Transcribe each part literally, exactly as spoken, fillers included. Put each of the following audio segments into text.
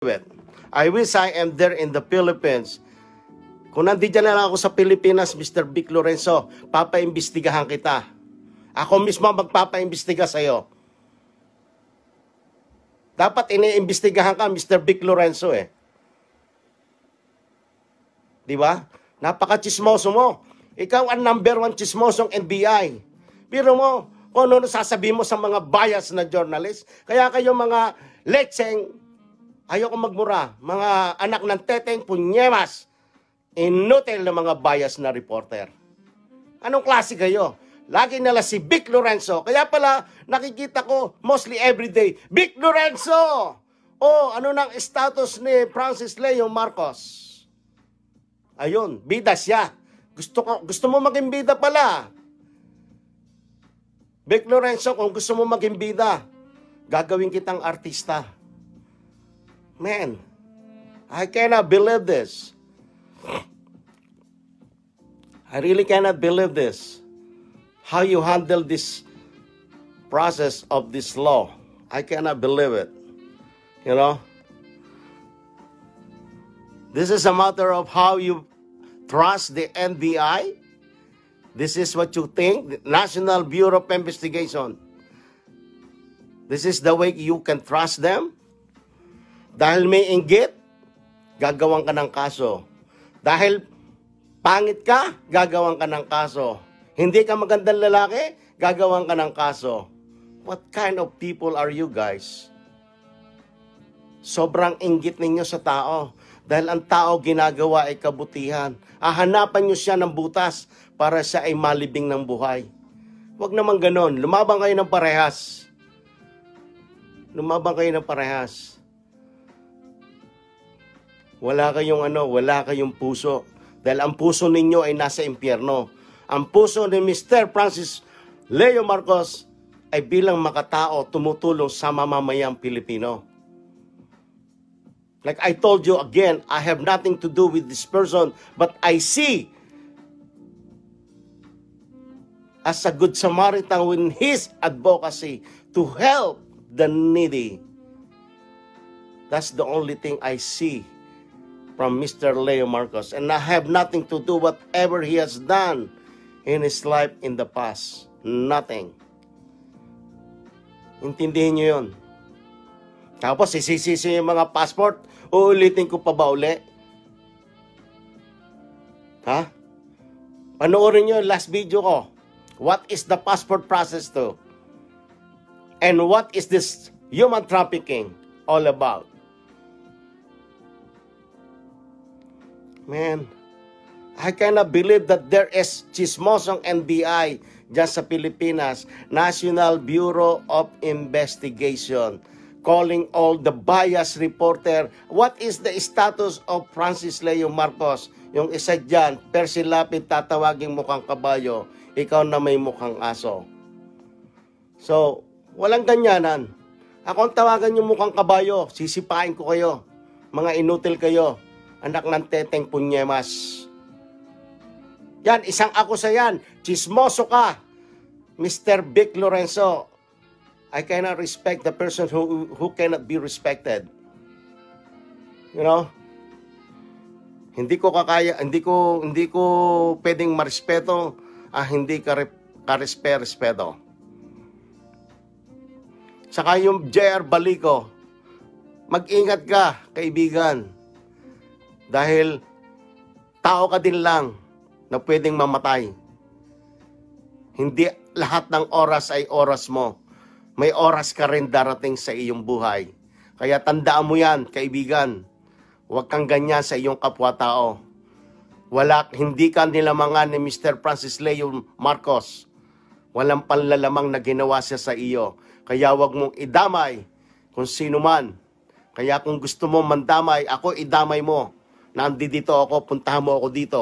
I wish I am there in the Philippines. Kung nandito na lang ako sa Pilipinas, Mister Vic Lorenzo, papaimbestigahan kita. Ako mismo magpapaimbestiga sa'yo. Dapat iniimbestigahan ka, Mister Vic Lorenzo eh. Di ba? Napaka-chismoso mo. Ikaw ang number one chismosong N B I. Pero mo, kung ano sasabihin mo sa mga bias na journalist, kaya kayo mga lecheng, ayoko magmura, mga anak ng teteng punyemas, inutil na mga bias na reporter. Anong klase kayo? Lagi nila si Vic Lorenzo. Kaya pala, nakikita ko mostly everyday, Vic Lorenzo! O, ano nang status ni Francis Leo Marcos? Ayun, bida siya. Gusto, ko, gusto mo maging bida pala. Vic Lorenzo, kung gusto mo maging bida, gagawin kitang artista. Man, I cannot believe this. I really cannot believe this. How you handle this process of this law. I cannot believe it. You know? This is a matter of how you trust the N B I. This is what you think, the National Bureau of Investigation. This is the way you can trust them. Dahil may inggit, gagawan ka ng kaso. Dahil pangit ka, gagawan ka ng kaso. Hindi ka magandang lalaki, gagawan ka ng kaso. What kind of people are you guys? Sobrang inggit ninyo sa tao. Dahil ang tao ginagawa ay kabutihan. Ahanapan nyo siya ng butas para siya ay malibing ng buhay. Huwag naman ganon. Lumabang kayo ng parehas. Lumabang kayo ng parehas. Wala kayong ano, wala kayong puso. Dahil ang puso ninyo ay nasa impyerno. Ang puso ni Mister Francis Leo Marcos ay bilang makatao tumutulong sa mamamayang Pilipino. Like I told you again, I have nothing to do with this person, but I see as a good Samaritan with his advocacy to help the needy. That's the only thing I see from Mister Leo Marcos. And I have nothing to do whatever he has done in his life in the past. Nothing. Intindihin nyo yun. Tapos isisisi yung mga passport, uulitin ko pa ba uli? Ha? Panoorin nyo yung last video ko. What is the passport process to? And what is this human trafficking all about? Man, I cannot believe that there is chismosong N B I dyan sa Pilipinas, National Bureau of Investigation, calling all the bias reporter. What is the status of Francis Leo Marcos? Yung isa dyan, Percy Lapid, tatawaging mukhang kabayo, ikaw na may mukhang aso. So, walang ganyanan. Ako ang tawagan yung mukhang kabayo, sisipain ko kayo. Mga inutil kayo, anak ng teteng punyemas. Yan, isang ako sa yan. Chismoso ka, Mister Vic Lorenzo. I cannot respect the person who who cannot be respected. You know? Hindi ko kakaya, hindi ko hindi ko pwedeng marespeto ah hindi ka ka-respeto. Saka yung J R Balico, mag-ingat ka, kaibigan. Dahil tao ka din lang na pwedeng mamatay. Hindi lahat ng oras ay oras mo. May oras ka rin darating sa iyong buhay. Kaya tandaan mo yan, kaibigan. Huwag kang ganyan sa iyong kapwa-tao. Wala, hindi ka nilamangan ni Mister Francis Leo Marcos. Walang panlalamang na ginawa siya sa iyo. Kaya huwag mong idamay kung sino man. Kaya kung gusto mo mandamay, ako idamay mo. Nandito ako, puntahan mo ako dito.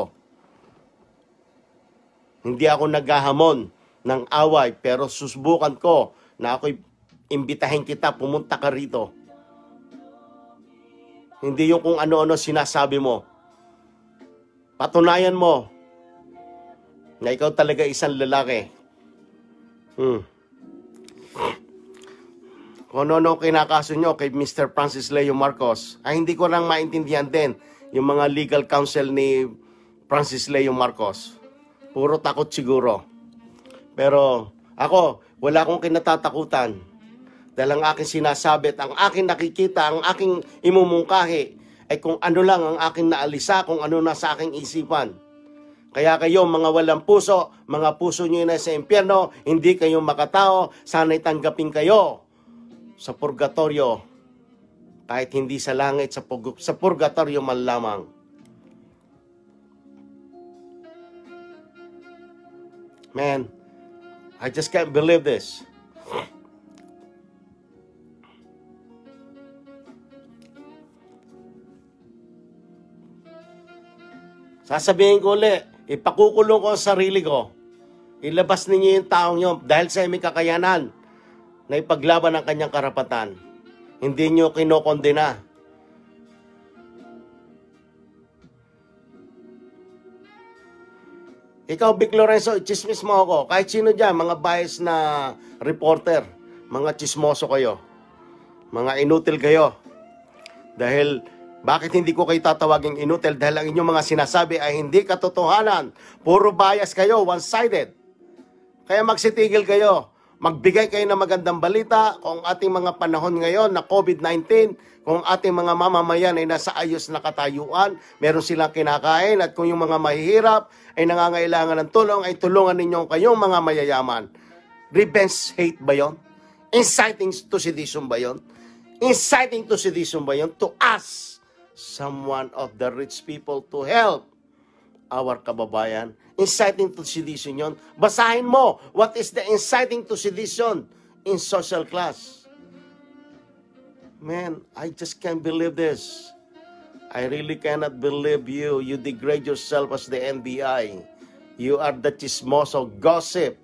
Hindi ako naghahamon ng away, pero susubukan ko na ako'y imbitahin kita, pumunta ka rito. Hindi yung kung ano-ano sinasabi mo. Patunayan mo na ikaw talaga isang lalaki. Hmm. kung ano kinakaso nyo kay Mister Francis Leo Marcos, ay hindi ko lang maintindihan din yung mga legal counsel ni Francis Leo Marcos. Puro takot siguro. Pero ako, wala akong kinatatakutan. Dahil ang aking sinasabi at ang aking nakikita, ang aking imumungkahi, ay kung ano lang ang aking naalisa, kung ano na sa aking isipan. Kaya kayo, mga walang puso, mga puso nyo na sa impyerno, hindi kayo makatao, sana'y tanggapin kayo sa purgatorio. Kahit hindi sa langit, sa, purg sa purgatorio man lamang. Man, I just can't believe this. Sasabihin ko ulit, ipakukulong ko ang sarili ko. Ilabas ninyo yung taong nyo dahil sa may kakayanan na ipaglaban ang kanyang karapatan. Hindi nyo kinokondena. Ikaw, Vic Lorenzo, chismis mo ako. Kahit sino dyan, mga bias na reporter, mga chismoso kayo. Mga inutil kayo. Dahil bakit hindi ko kayo tatawaging inutil? Dahil ang inyong mga sinasabi ay hindi katotohanan. Puro bias kayo, one-sided. Kaya magsitigil kayo. Magbigay kayo ng magandang balita kung ating mga panahon ngayon na COVID nineteen, kung ating mga mamamayan ay nasa ayos na katayuan, meron silang kinakain, at kung yung mga mahihirap ay nangangailangan ng tulong, ay tulungan ninyo kayong mga mayayaman. Revenge hate ba yun? Inciting to sedition ba yun? Inciting to sedition ba yun? To us, someone of the rich people to help our kababayan. Inciting to sedition yun. Basahin mo, what is the inciting to sedition in social class? Man, I just can't believe this. I really cannot believe you. You degrade yourself as the N B I. You are the chismoso gossip.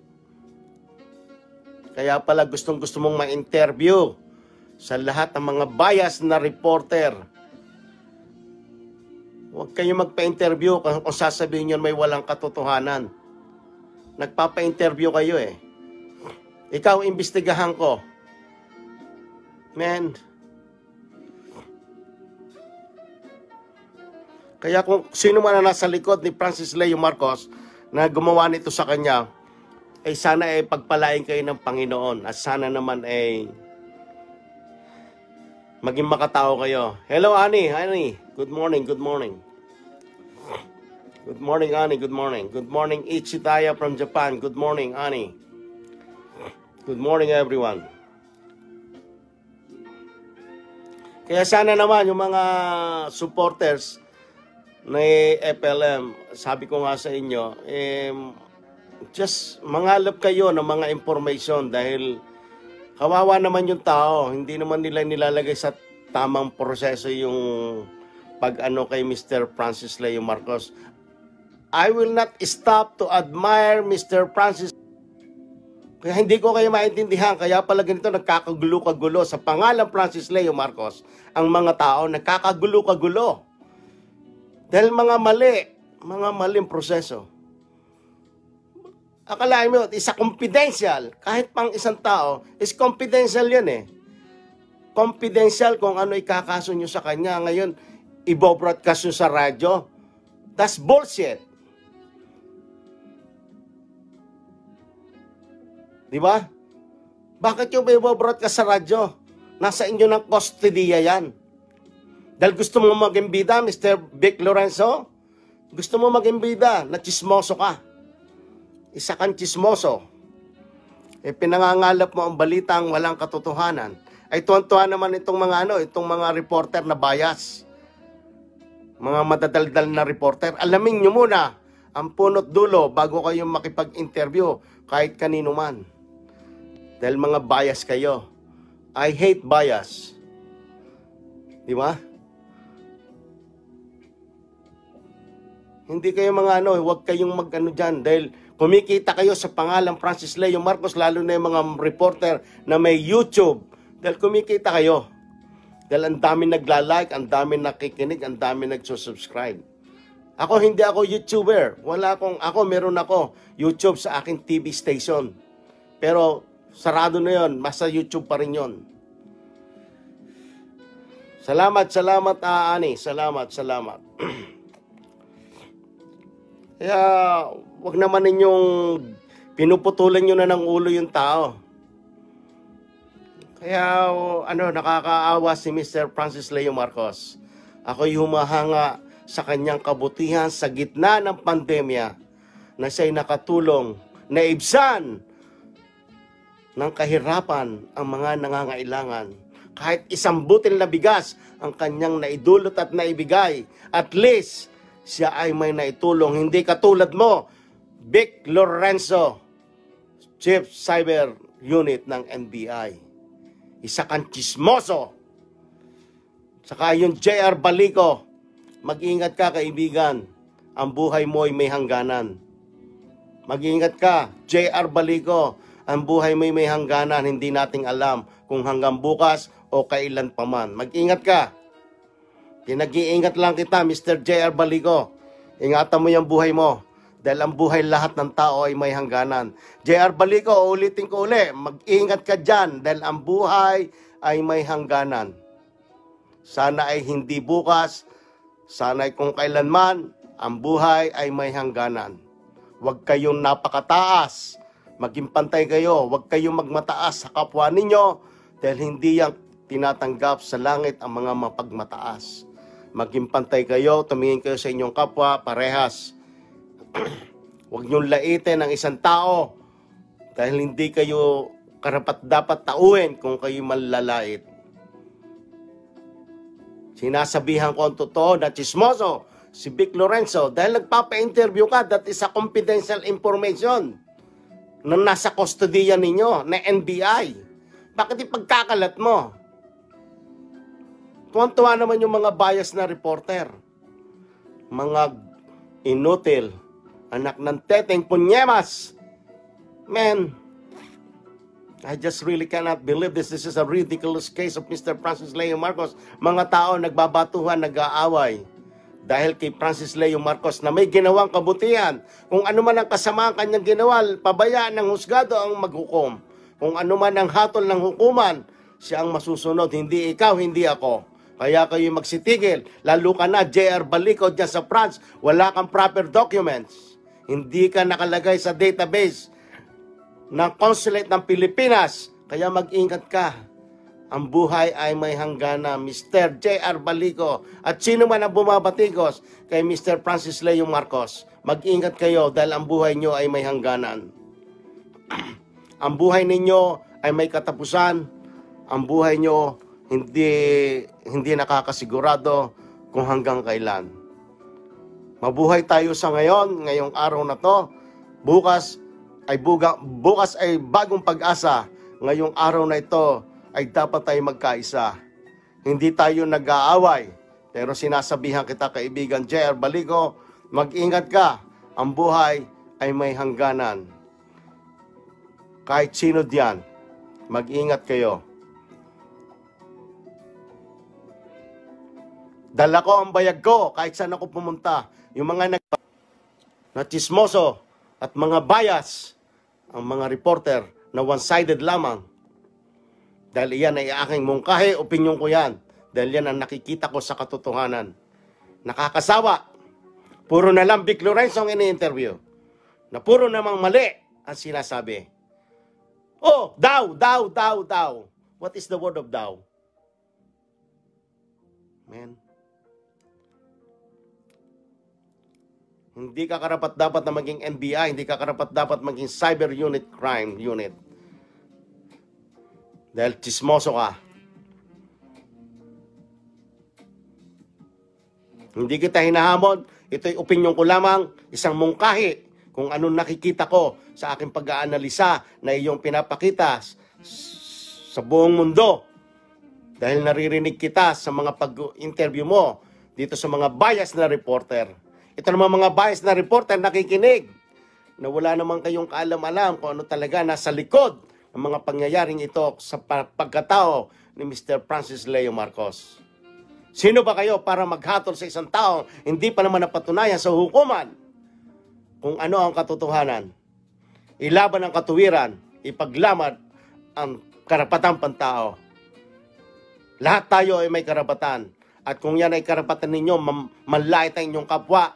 Kaya pala gustong gusto mong ma-interview sa lahat ng mga bias na reporter. Huwag kayo magpa-interview kung, kung sasabihin nyo may walang katotohanan. Nagpapa-interview kayo eh. Ikaw, imbestigahan ko. Man. Kaya kung sino man na nasa likod ni Francis Leo Marcos na gumawa nito sa kanya, ay sana ay pagpalain kayo ng Panginoon. At sana naman ay maging makatao kayo. Hello, Annie. Annie. Good morning. Good morning. Good morning, Annie. Good morning. Good morning, Ichitaya from Japan. Good morning, Annie. Good morning, everyone. Kaya sana naman yung mga supporters ni F L M, sabi ko nga sa inyo, eh, just mangalap kayo ng mga information dahil kawawa naman yung tao. Hindi naman nila nilalagay sa tamang proseso yung pag-ano kay Mister Francis Leo Marcos. I will not stop to admire Mister Francis. Kaya hindi ko kayo maintindihan. Kaya pala ganito nagkakagulo-kagulo sa pangalan Francis Leo Marcos. Ang mga tao nagkakagulo-kagulo. Dahil mga mali, mga maling proseso. Akalain mo, isa confidential. Kahit pang isang tao, is confidential yan eh. Confidential kung ano ikakaso nyo sa kanya. Ngayon, ibobroadcast nyo sa radyo. That's bullshit. Diba? Bakit yung ibobroadcast sa radyo? Nasa inyo ng custodiya yan. Dahil gusto mo maging bida, Mister Vic Lorenzo? Gusto mo maging bida, na chismoso ka. Isa kang chismoso. E pinangangalap mo ang balitang walang katotohanan. Ay tuwan-tuwa naman itong mga ano, itong mga reporter na bias. Mga madadaldal na reporter. Alamin nyo muna ang punot dulo bago kayo makipag-interview kahit kanino man. Dahil mga bias kayo. I hate bias. Di ba? Hindi kayo mga ano, huwag kayong mag-ano dyan. Dahil kumikita kayo sa pangalan Francis Leo Marcos, lalo na yung mga reporter na may YouTube. Dahil kumikita kayo. Dahil ang dami nagla-like, ang dami nakikinig, ang dami nagsusubscribe. Ako, hindi ako YouTuber. Wala akong, ako, meron ako YouTube sa aking T V station. Pero, sarado na yon, basta YouTube pa rin yon. Salamat, salamat, ah, Ani. Salamat, salamat. Kaya, wag naman ninyong pinuputulan nyo na ng ulo yung tao. Kaya, ano, nakakaawa si Mister Francis Leo Marcos. Ako'y humahanga sa kanyang kabutihan sa gitna ng pandemya na siya'y nakatulong, naibsan ng kahirapan ang mga nangangailangan. Kahit isang butil na bigas ang kanyang naidulot at naibigay, at least siya ay may naitulong. Hindi katulad mo, Vic Lorenzo, Chief Cyber Unit ng N B I. Isa kang chismoso. Saka yung J R Balico, mag-ingat ka kaibigan, ang buhay mo ay may hangganan. Mag-ingat ka, J R Balico, ang buhay mo ay may hangganan, hindi nating alam kung hanggang bukas o kailan pa man. Mag-ingat ka. Pinag-iingat lang kita, Mister J R Balico. Ingatan mo yung buhay mo. Dahil ang buhay lahat ng tao ay may hangganan. J R Balico, ulitin ko uli, mag-ingat ka dyan dahil ang buhay ay may hangganan. Sana ay hindi bukas, sana ay kung kailanman, ang buhay ay may hangganan. Huwag kayong napakataas, maging pantay kayo, huwag kayong magmataas sa kapwa ninyo dahil hindi yang tinatanggap sa langit ang mga mapagmataas. Maging pantay kayo, tumingin kayo sa inyong kapwa, parehas. Huwag niyong laitin ang isang tao dahil hindi kayo karapat dapat tauhin kung kayo malalait. Sinasabihan ko ang totoo na chismoso si Vic Lorenzo dahil nagpapa-interview ka, that is a confidential information na nasa kustodiya ninyo na N B I. Bakit ipagkakalat mo? Tuwan-tuwa naman yung mga bias na reporter, mga inutil, anak ng teteng punyemas. Man, I just really cannot believe this. This is a ridiculous case of Mister Francis Leo Marcos. Mga tao nagbabatuhan, nag-aaway dahil kay Francis Leo Marcos na may ginawang kabutihan. Kung ano man ang kasama ang kanyang ginawa, pabayaan ng husgado ang maghukom. Kung ano man ang hatol ng hukuman, siya ang masusunod. Hindi ikaw, hindi ako. Kaya kayo magsitigil. Lalo ka na, J R Balico dyan sa France, wala kang proper documents. Hindi ka nakalagay sa database ng consulate ng Pilipinas. Kaya mag-ingat ka. Ang buhay ay may hanggana, Mister J R Balico. At sino man ang bumabatikos kay Mister Francis Leo Marcos, mag-ingat kayo dahil ang buhay nyo ay may hangganan. Ang buhay ninyo ay may katapusan. Ang buhay nyo hindi, hindi nakakasigurado kung hanggang kailan. Mabuhay tayo sa ngayon, ngayong araw na to. Bukas ay, buga, bukas ay bagong pag-asa. Ngayong araw na ito ay dapat tayo magkaisa. Hindi tayo nag-aaway. Pero sinasabihan kita, kaibigan J R Balico, mag-ingat ka. Ang buhay ay may hangganan. Kahit sino diyan, mag-ingat kayo. Dala ko ang bayag ko kahit saan ako pumunta. Yung mga nag na chismoso at mga bias, ang mga reporter na one-sided lamang. Dahil iyan ay aking mungkahi, opinyon ko yan. Dahil yan ang nakikita ko sa katotohanan. Nakakasawa. Puro na lang Vic Lorenzo ang ini-interview. Na puro namang mali ang sinasabi. Oh, daw, daw, daw, daw. What is the word of daw? Man. Hindi ka karapat dapat na maging N B I, hindi ka karapat dapat maging Cyber Unit Crime Unit. Dahil chismoso ka. Hindi kita hinahamon, ito'y opinyon ko lamang, isang mungkahi kung anong nakikita ko sa aking pag-aanalisa na iyong pinapakita sa buong mundo. Dahil naririnig kita sa mga pag-interview mo dito sa mga bias na reporter. Ito naman mga bias na reporter nakikinig na wala naman kayong kaalam-alam kung ano talaga nasa likod ng mga pangyayaring ito sa pagkatao ni Mister Francis Leo Marcos. Sino ba kayo para maghatol sa isang tao hindi pa naman napatunayan sa hukuman kung ano ang katotohanan? Ilaban ang katuwiran, ipaglamad ang karapatang pantao. Lahat tayo ay may karapatan. At kung yan ay karapatan ninyo, manlait ang inyong kapwa,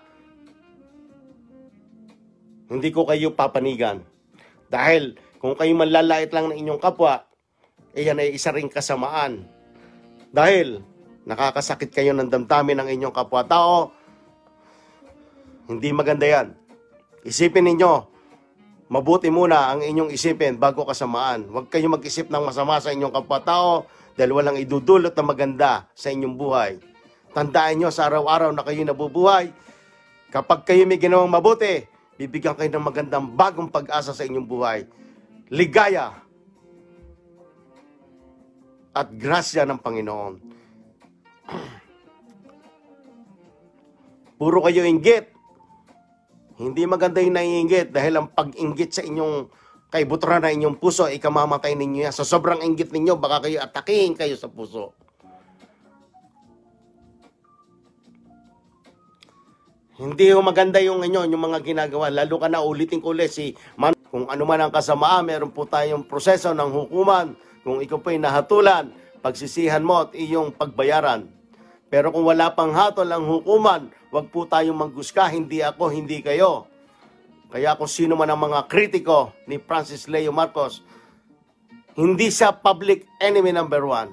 hindi ko kayo papanigan. Dahil kung kayo manlalait lang ng inyong kapwa, eh yan ay isa ring kasamaan. Dahil nakakasakit kayo ng damdamin ng inyong kapwa-tao, hindi maganda yan. Isipin ninyo, mabuti muna ang inyong isipin bago kasamaan. Huwag kayo mag-isip ng masama sa inyong kapwa-tao dahil walang idudulot na maganda sa inyong buhay. Tandaan nyo sa araw-araw na kayo nabubuhay, kapag kayo may ginawang mabuti, bibigyan kayo ng magandang bagong pag-asa sa inyong buhay. Ligaya at grasya ng Panginoon. Puro kayo inggit. Hindi maganda yung naiinggit dahil ang pag-inggit sa inyong kaibuturan na inyong puso, ikamamatay ninyo yan. Sa sobrang inggit ninyo, baka kayo atakihin kayo sa puso. Hindi yung maganda yung inyo, yung mga ginagawa. Lalo ka na ulitin ko ulit si man. Kung ano man ang kasamaan, meron po tayong proseso ng hukuman. Kung ikaw po'y nahatulan, pagsisihan mo at iyong pagbayaran. Pero kung wala pang hatol ang hukuman, wag po tayong maghusga, hindi ako, hindi kayo. Kaya kung sino man ang mga kritiko ni Francis Leo Marcos, hindi siya public enemy number one.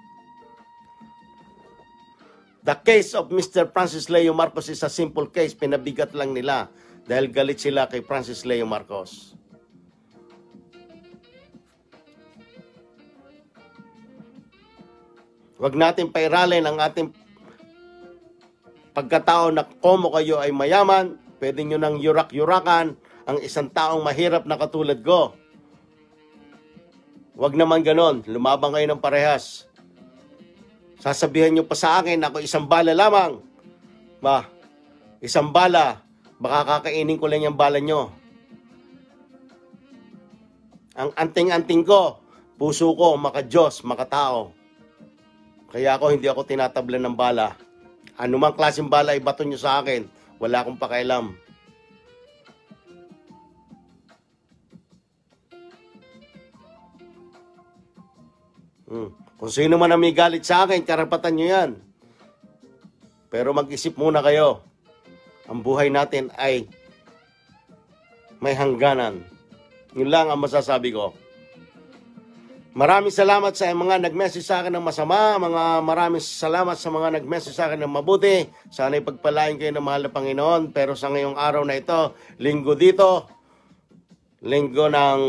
The case of Mister Francis Leo Marcos is a simple case, pinabigat lang nila dahil galit sila kay Francis Leo Marcos. Wag natin pairalin ang ating pagkatao na komo kayo ay mayaman, pwede nyo nang yurak-yurakan ang isang taong mahirap na katulad ko. Wag naman ganon, lumabang kayo ng parehas. Sasabihan nyo pa sa akin, ako isang bala lamang. Ba, isang bala, baka kakainin ko lang yung bala nyo. Ang anting-anting ko, puso ko, maka-Diyos, maka-tao. Kaya ako, hindi ako tinatablan ng bala. Anumang klaseng bala ibato nyo sa akin, wala akong pakialam. Hmm. Kung sino man ang may galit sa akin, karapatan nyo yan. Pero mag-isip muna kayo. Ang buhay natin ay may hangganan. Yun lang ang masasabi ko. Maraming salamat sa mga nag-message sa akin ng masama. Mga maraming salamat sa mga nag-message sa akin ng mabuti. Sana'y pagpalain kayo ng mahal na Panginoon. Pero sa ngayong araw na ito, linggo dito, linggo ng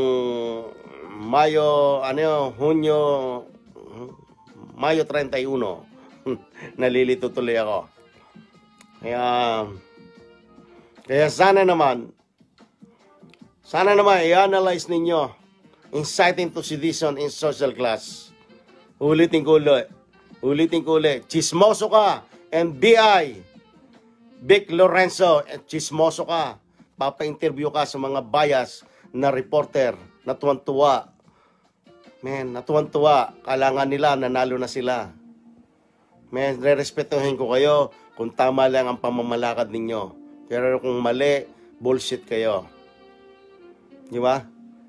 Mayo, ano, Hunyo, Mayo thirty-one. Nalilito tuloy ako. Kaya, kaya sana naman, sana naman i-analyze ninyo inciting to sedition in social class. Ulitin ko ulit. Ulitin ko ulit. Chismoso ka. N B I. Vic Lorenzo. Chismoso ka. Papa-interview ka sa mga bias na reporter na tuwan-tuwa. Man, natuwan-tuwa. Kalangan nila, nanalo na sila. Man, re-respetuhin ko kayo kung tama lang ang pamamalakad ninyo. Pero kung mali, bullshit kayo. Di ba?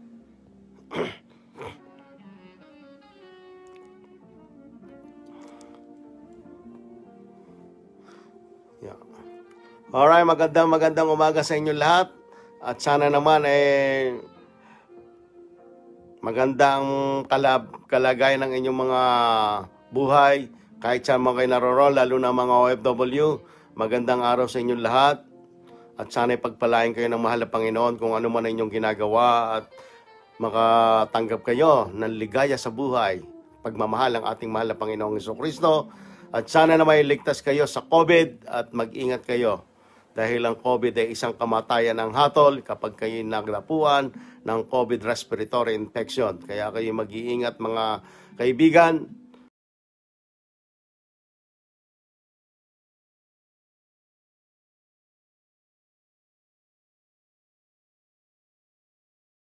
Yeah. Alright, magandang magandang umaga sa inyo lahat. At sana naman eh magandang kalab, kalagayan ng inyong mga buhay. Kahit saan mo kayo naroroon, lalo na mga O F W. Magandang araw sa inyong lahat. At sana pagpalain kayo ng mahal na Panginoon kung ano man ang inyong ginagawa at makatanggap kayo ng ligaya sa buhay, pagmamahal ng ating mahal na Panginoong Jesucristo. At sana na may ligtas kayo sa COVID at mag-ingat kayo. Dahil ang COVID ay isang kamatayan ng hatol kapag kayo naglapuan ng COVID respiratory infection. Kaya kayo mag-iingat mga kaibigan.